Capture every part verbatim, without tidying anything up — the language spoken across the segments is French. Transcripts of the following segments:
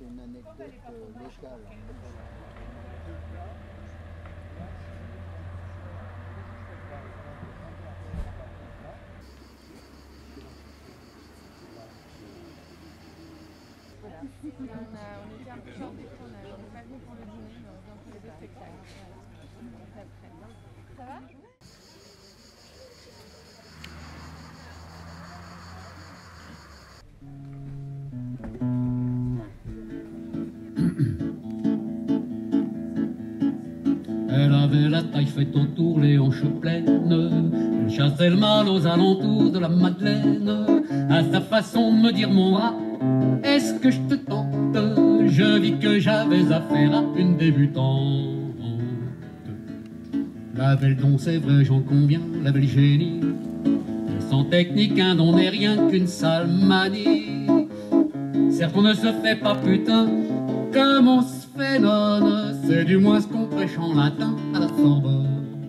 raconter une anecdote euh, locale. Voilà. On, a, on était un petit peu embêtés, on n'est pas venu pour le dîner, mais on vient pour les deux spectacles. Ouais. Ça va? Elle avait la taille faite autour, les hanches pleines. Elle chassait le mal aux alentours de la Madeleine. À sa façon de me dire mon rat, est-ce que je te tente? Je vis que j'avais affaire à une débutante. La belle dont c'est vrai, j'en conviens, la belle génie. Sans technique, un don n'est rien qu'une sale manie. Certes, on ne se fait pas putain comme on se fait nonne. C'est du moins ce qu'on prêche en latin à la Sorbonne.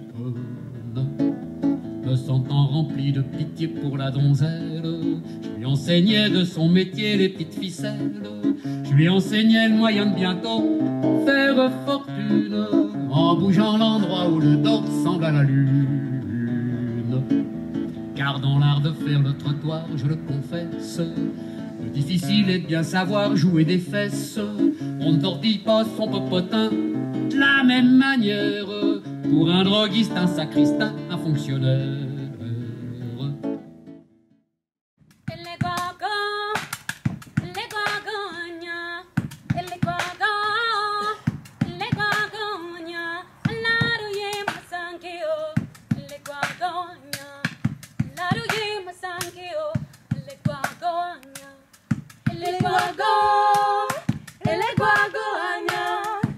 Me sentant rempli de pitié pour la donzelle, je lui enseignais de son métier les petites ficelles. Je lui enseignais le moyen de bientôt faire fortune en bougeant l'endroit où le dor semble à la lune. Car dans l'art de faire le trottoir, je le confesse, le difficile est de bien savoir jouer des fesses. On ne tordille pas son popotin de la même manière. Pour un droguiste, un sacristain, un fonctionnaire.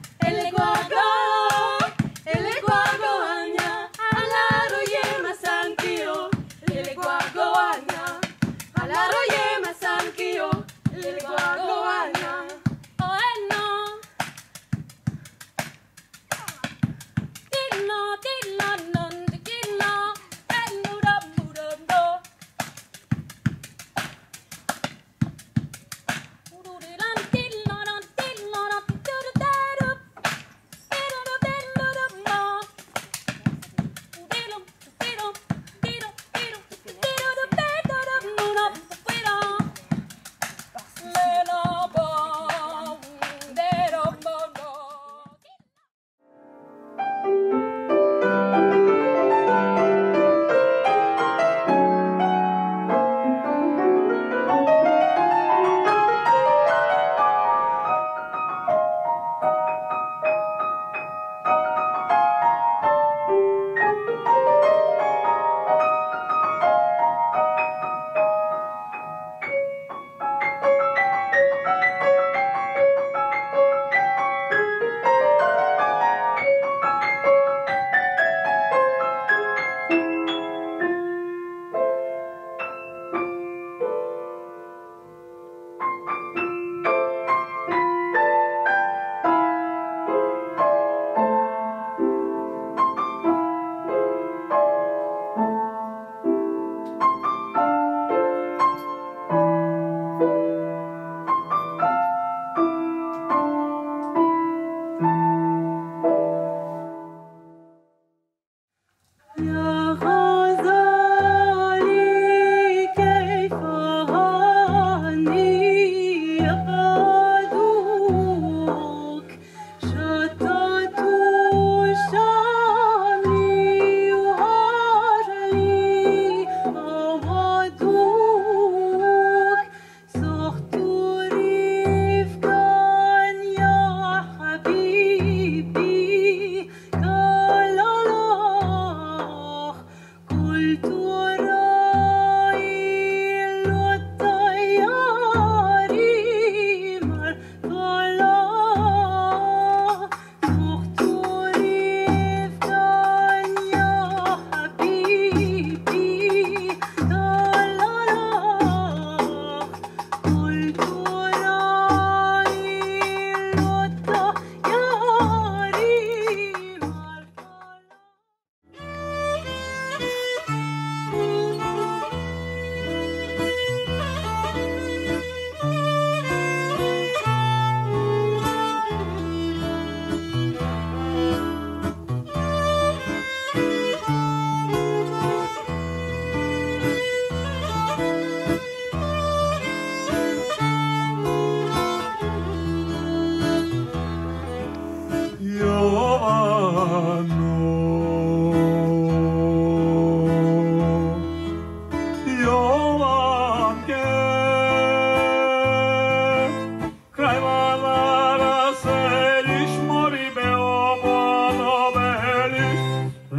Sang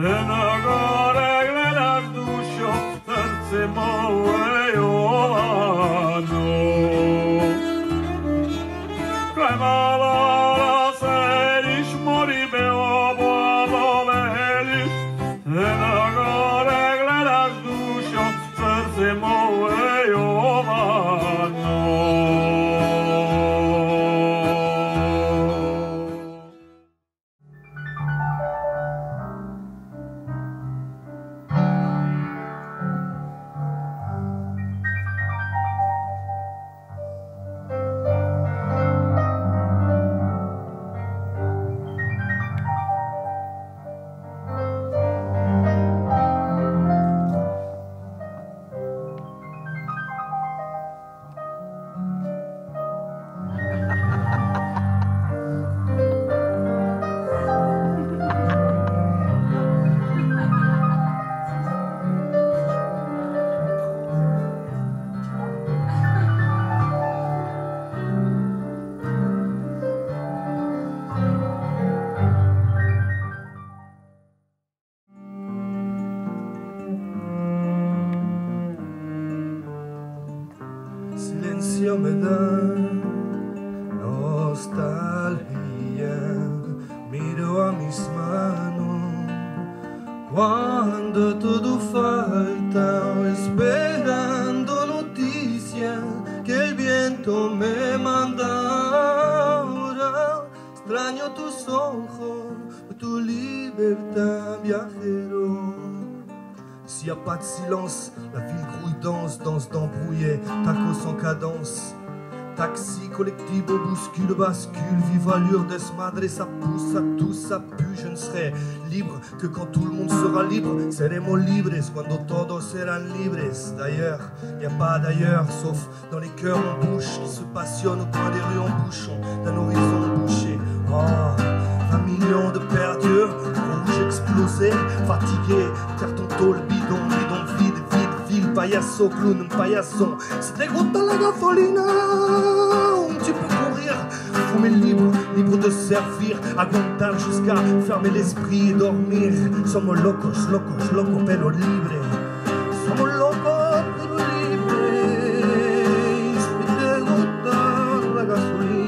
Silencio me da nostalgia, miro a mis manos cuando todo falta, esperando noticias que el viento me manda. Ahora extraño tus ojos, tu libertad, viajero. S'il n'y a pas de silence, la ville grouille, danse, danse d'embrouillet, taco sans cadence. Taxi, collectivo, bouscule, bascule, vive allure, desmadre, ça pousse, ça tousse, ça pue. Je ne serai libre que quand tout le monde sera libre. Seremos libres cuando todos serán libres. D'ailleurs, il n'y a pas d'ailleurs, sauf dans les cœurs en bouche qui se passionnent au coin des rues en bouchon d'un horizon bouché. Oh, un million de perdus, rouge explosé, fatigué, terre ton tôle, bidon, bidon vide, vide, ville, payaso, clown, paillasson. Si te gusta la gasolina, tu peux courir, fumer libre, libre de servir, aguantar jusqu'à fermer l'esprit et dormir. Somos locos, locos, locos, pero libre. Somos locos, pero libre. Si te gusta la gasolina.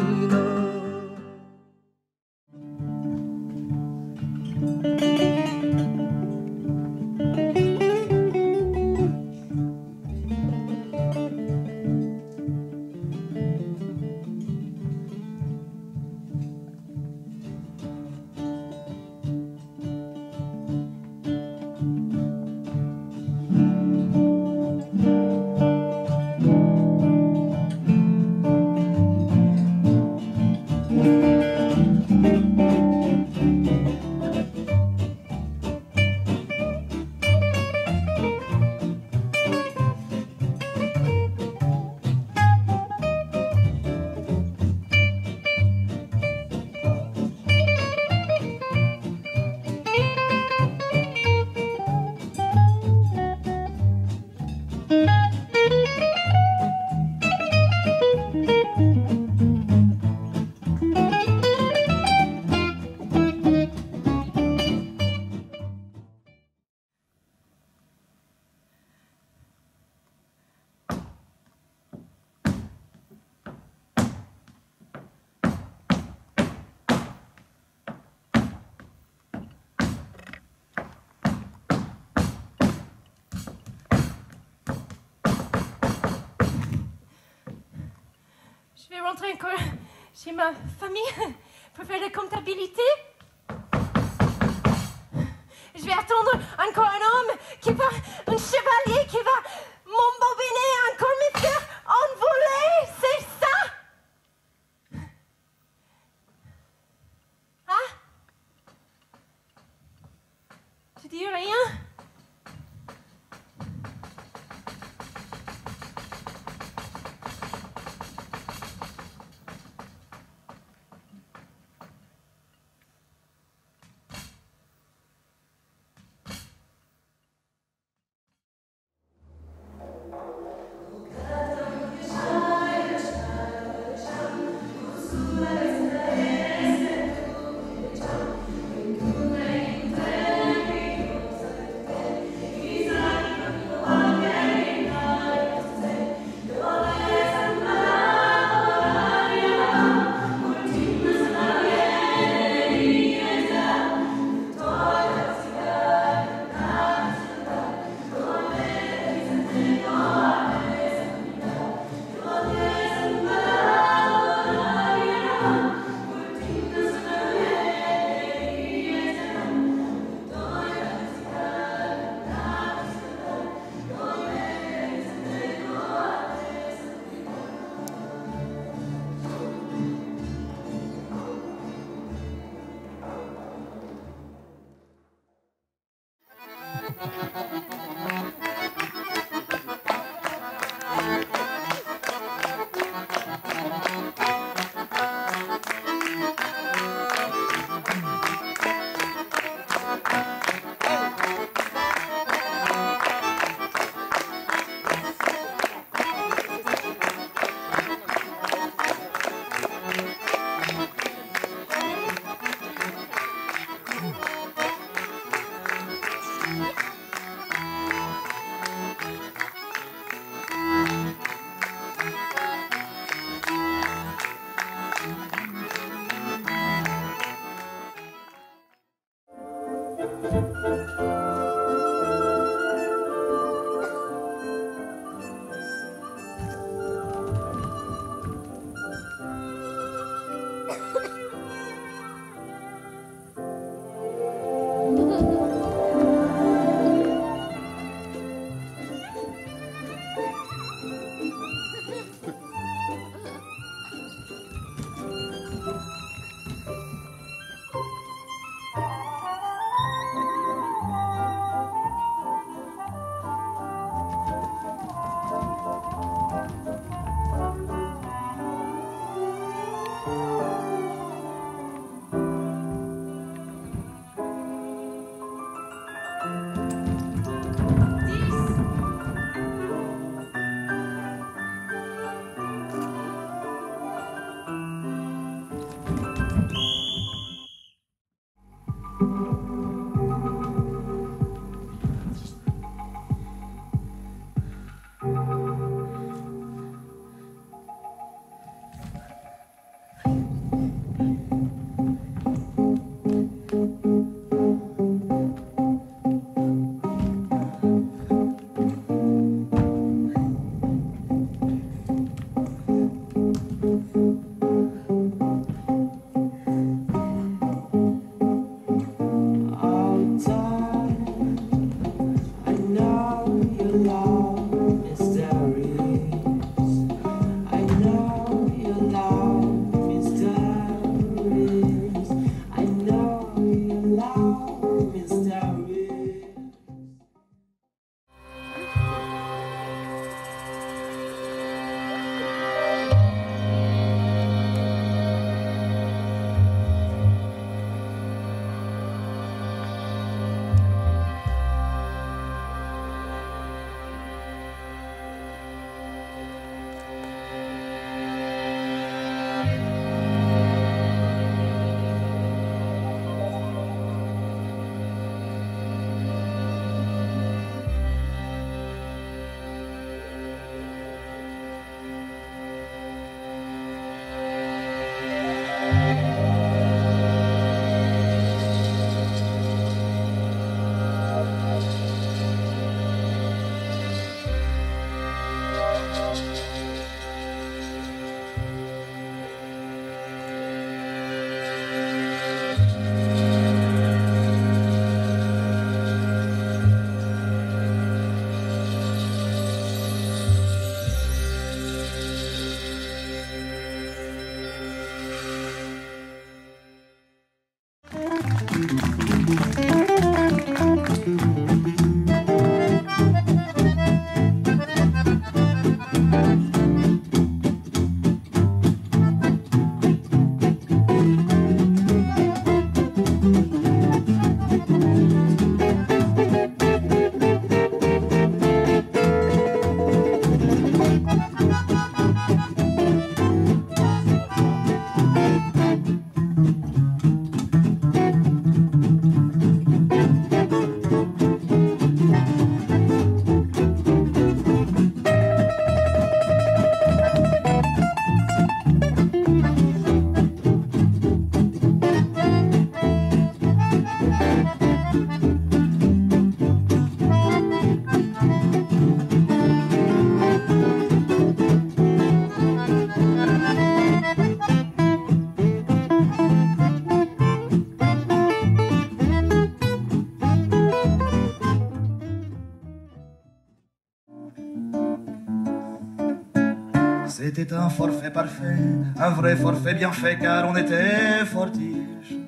Je vais rentrer encore chez ma famille pour faire la comptabilité. Je vais attendre encore un homme qui va, un chevalier qui va m'embobiner encore me faire envoler, c'est ça? Hein? Tu dis rien? C'était un forfait parfait, un vrai forfait bien fait car on était fortiche.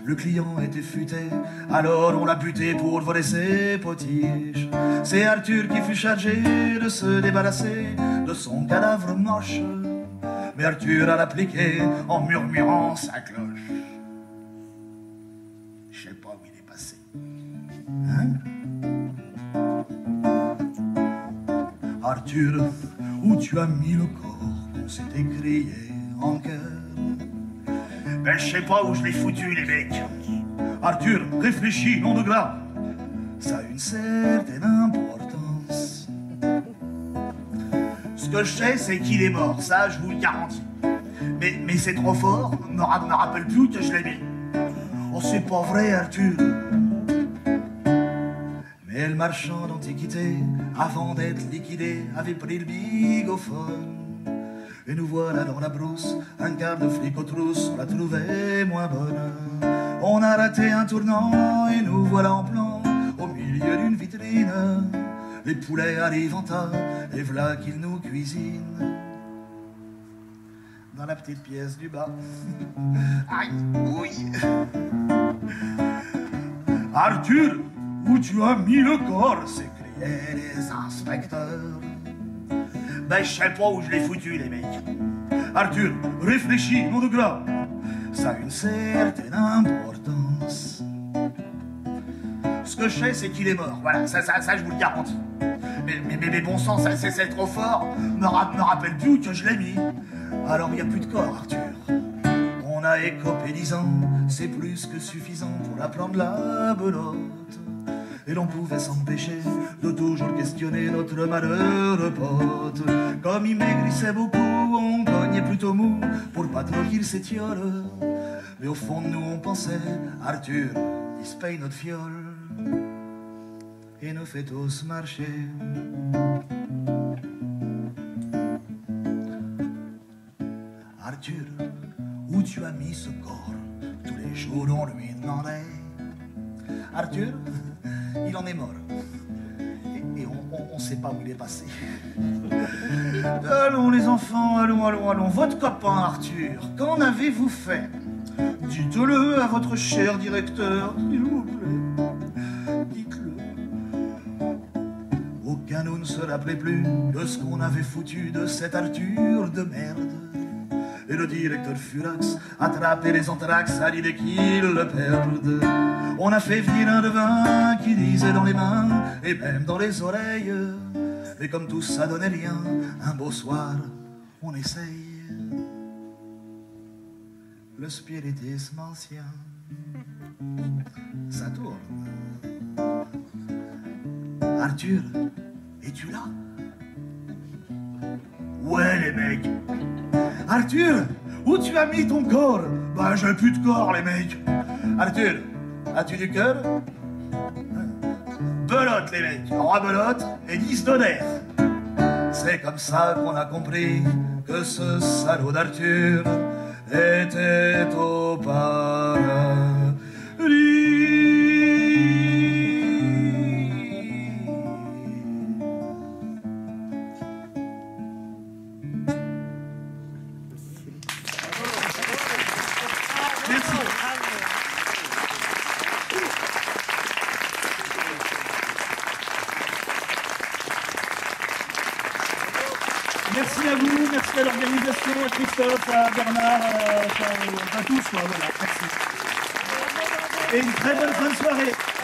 Le client était futé, alors on l'a buté pour voler ses potiches. C'est Arthur qui fut chargé de se débarrasser de son cadavre moche. Mais Arthur a l'appliqué en murmurant sa cloche. Je sais pas où il est passé. Hein? Arthur, où tu as mis le corps qu'on s'est écrié en cœur? Ben je sais pas où je l'ai foutu les mecs. Arthur, réfléchis, nom de gras. Ça a une certaine importance. Ce que je sais, c'est qu'il est mort, ça je vous le garantis. Mais, mais c'est trop fort, me, me rappelle plus que je l'ai mis. Oh, c'est pas vrai, Arthur. Mais le marchand d'antiquité, avant d'être liquidé, avait pris le bigophone. Et nous voilà dans la brousse, un quart de flic aux trousses, on l'a trouvé moins bonne. On a raté un tournant et nous voilà en plan, au milieu d'une vitrine. Les poulets arrivent en tas, et voilà qu'ils nous cuisinent. Dans la petite pièce du bas. Aïe, oui. Arthur, où tu as mis le corps? S'écriaient les inspecteurs. Ben je sais pas où je l'ai foutu les mecs. Arthur, réfléchis, nom de gras. Ça a une certaine importance. Ce que je sais, c'est qu'il est mort. Voilà, ça, ça, ça je vous le garantis. Mais, mais, mais, mais bon sang, ça c'est trop fort. Me, ra me rappelle plus que je l'ai mis. Alors il n'y a plus de corps, Arthur. On a écopé dix ans, c'est plus que suffisant pour apprendre la belote. Et l'on pouvait s'empêcher de toujours questionner notre malheureux pote. Comme il maigrissait beaucoup, on cognait plutôt mou pour pas trop qu'il s'étiole. Mais au fond de nous on pensait, Arthur, il se paye notre fiole et nous fait tous marcher. Arthur, où tu as mis ce corps? Tous les jours on lui demandait. Arthur, il en est mort. Et, et on ne sait pas où il est passé. Allons les enfants, allons, allons, allons. Votre copain Arthur, qu'en avez-vous fait? Dites-le à votre cher directeur, s'il vous plaît. Dites-le. Aucun nous ne se rappelait plus de ce qu'on avait foutu de cet Arthur de merde. Et le directeur Furax attrapait les anthrax à l'idée qu'il le perde. On a fait venir un devin qui disait dans les mains et même dans les oreilles. Mais comme tout ça donnait rien, un beau soir, on essaye. Le spiritisme ancien, ça tourne. Arthur, es-tu là? Ouais les mecs. Arthur, où tu as mis ton corps? Bah j'ai plus de corps les mecs. Arthur, as-tu du cœur? Belote les mecs, rebelote et dix d'honneur. C'est comme ça qu'on a compris que ce salaud d'Arthur était au paradis. Merci. Merci à vous, merci à l'organisation, à Christophe, à Bernard, à, à, à tous. Voilà, merci. Et une très bonne fin de soirée.